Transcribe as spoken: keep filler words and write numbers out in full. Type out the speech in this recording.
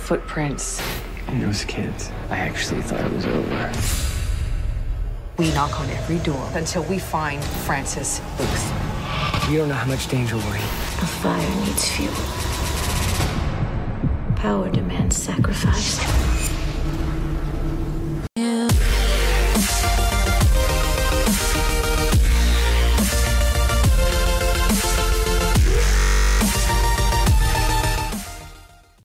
footprints. And those kids, I actually thought it was over. We knock on every door until we find Francis Booth. You don't know how much danger we're in. A fire needs fuel. Power demands sacrifice.